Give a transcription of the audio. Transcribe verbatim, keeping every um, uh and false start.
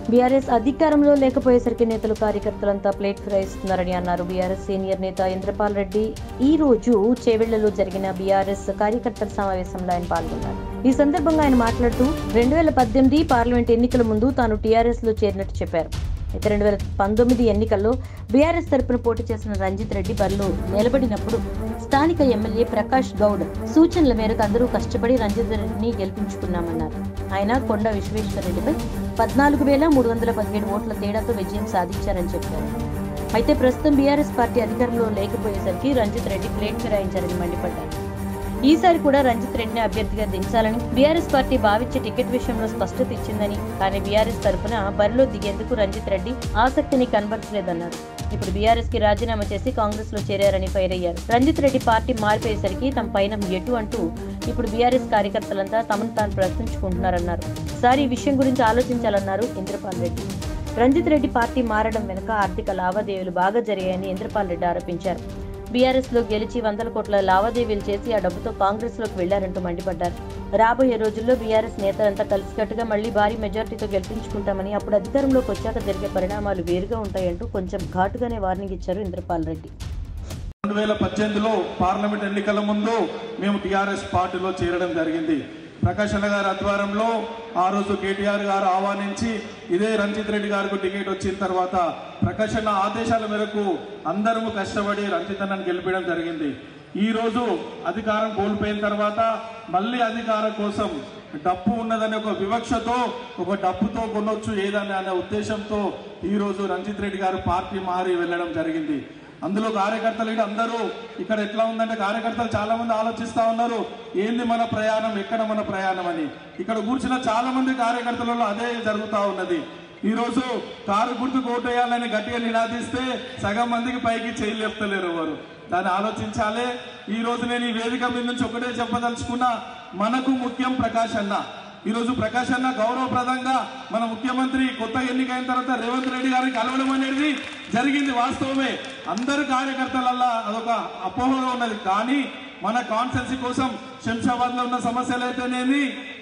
BRS అధికారంలో లేకపోయేసరికి నేతలు కార్యకర్తలంతా ప్లేట్ ఫిరాయిస్తున్నారని అన్నారు. బీఆర్ఎస్ సీనియర్ నేత ఇంద్రపాల్ రెడ్డి ఈ రోజు చేవెళ్లలో జరిగిన బీఆర్ఎస్ కార్యకర్తల సమావేశంలో ఆయన పాల్గొన్నారు. ఈ సందర్భంగా ఆయన మాట్లాడుతూ రెండు వేల పద్దెనిమిది పార్లమెంట్ ఎన్నికల ముందు తాను టీఆర్ఎస్ లో చేరినట్టు చెప్పారు. అయితే రెండు వేల పంతొమ్మిది ఎన్నికల్లో బీఆర్ఎస్ తరపున పోటీ చేసిన రంజిత్ రెడ్డి బరిలో నిలబడినప్పుడు స్థానిక ఎమ్మెల్యే ప్రకాష్ గౌడ్ సూచనల మేరకు అందరూ కష్టపడి రంజిత్ రెడ్డిని గెలిపించుకున్నామన్నారు. ఆయన కొండ విశ్వేశ్వర రెడ్డిపై పద్నాలుగు వేల మూడు వందల పదిహేడు ఓట్ల తేడాతో విజయం సాధించారని చెప్పారు. అయితే ప్రస్తుతం బీఆర్ఎస్ పార్టీ అధికారంలో లేకపోయేసరికి రంజిత్ రెడ్డి ప్లేట్ ఫిరాయించారని మండిపడ్డారు. ఈసారి కూడా రంజిత్ రెడ్డిని అభ్యర్థిగా దించాలని బీఆర్ఎస్ పార్టీ భావించే టికెట్ విషయంలో స్పష్టత ఇచ్చిందని, కానీ బీఆర్ఎస్ తరఫున బరిలో దిగేందుకు రంజిత్ రెడ్డి ఆసక్తిని కనబరచలేదన్నారు. ఇప్పుడు బీఆర్ఎస్ కి రాజీనామా చేసి కాంగ్రెస్ లో చేరారని ఫైర్ అయ్యారు. రంజిత్ రెడ్డి పార్టీ మారిపోయేసరికి తమ పైన ఎటు అంటూ ఇప్పుడు బీఆర్ఎస్ కార్యకర్తలంతా తమను తాను ప్రశ్నించుకుంటున్నారన్నారు. సార్ ఈ విషయం గురించి ఆలోచించాలన్నారు ఇంద్రపాల్ రెడ్డి. రంజిత్ రెడ్డి పార్టీ మారడం వెనుక ఆర్థిక లావాదేవీలు బాగా జరిగాయని ఇంద్రపాల్ రెడ్డి ఆరోపించారు. బీఆర్ఎస్ లో గెలిచి వందల కోట్ల లావాదేవీలు చేసి ఆ డబ్బుతో కాంగ్రెస్ లోకి వెళ్లారంటూ మండిపడ్డారు. రాబోయే రోజుల్లో బీఆర్ఎస్ నేతలంతా కలిసికట్టుగా మళ్లీ భారీ మెజార్టీతో గెలిపించుకుంటామని, అప్పుడు అధికారంలోకి వచ్చాక జరిగే పరిణామాలు వేరుగా ఉంటాయంటూ కొంచెం ఘాటుగానే వార్నింగ్ ఇచ్చారు ఇంద్రపాల్ రెడ్డి. రెండు వేల పద్దెనిమిదిలో పార్లమెంట్ ఎన్నికల ముందు మేము టీఆర్ఎస్ పార్టీలో చేరడం జరిగింది. ప్రకాష్ అన్న గారి ఆధ్వర్యంలో ఆ రోజు కేటీఆర్ గారు ఆహ్వానించి ఇదే రంజిత్ రెడ్డి గారికి టికెట్ వచ్చిన తర్వాత ప్రకాష్ అన్న ఆదేశాల మేరకు అందరము కష్టపడి రంజిత్ అన్నను గెలిపించడం జరిగింది. ఈ రోజు అధికారం కోల్పోయిన తర్వాత మళ్ళీ అధికారం కోసం డబ్బు ఉన్నదనే ఒక వివక్షతో, ఒక డబ్బుతో కొనొచ్చు ఏదని అనే ఉద్దేశంతో ఈ రోజు రంజిత్ రెడ్డి గారు పార్టీ మారి వెళ్ళడం జరిగింది. అందులో కార్యకర్తలు ఇక్కడ అందరూ ఇక్కడ ఎట్లా ఉందంటే కార్యకర్తలు చాలా మంది ఆలోచిస్తా ఉన్నారు, ఏంది మన ప్రయాణం, ఎక్కడ మన ప్రయాణం అని. ఇక్కడ కూర్చున్న చాలా మంది కార్యకర్తలలో అదే జరుగుతూ ఉన్నది. ఈ రోజు కారు గుర్తు కోటేయాలని గట్టిగా నినాదిస్తే సగం మందికి పైకి చేయలు చెప్తలేరు ఎవరు. దాన్ని ఆలోచించాలి. ఈ రోజు నేను ఈ వేదిక మీద నుంచి ఒకటే చెప్పదలుచుకున్నా, మనకు ముఖ్యం ప్రకాష్ అన్న. ఈ రోజు ప్రకాష్ అన్న గౌరవప్రదంగా మన ముఖ్యమంత్రి కొత్త ఎన్నికైన తర్వాత రేవంత్ రెడ్డి గారిని కలవడం అనేది జరిగింది, వాస్తవమే. అందరు కార్యకర్తలల్లా అదొక అపోహగా ఉన్నది. కానీ మన కాన్స్టిట్యున్సీ కోసం శంషాబాద్ లో ఉన్న సమస్యలు అయితేనేమి,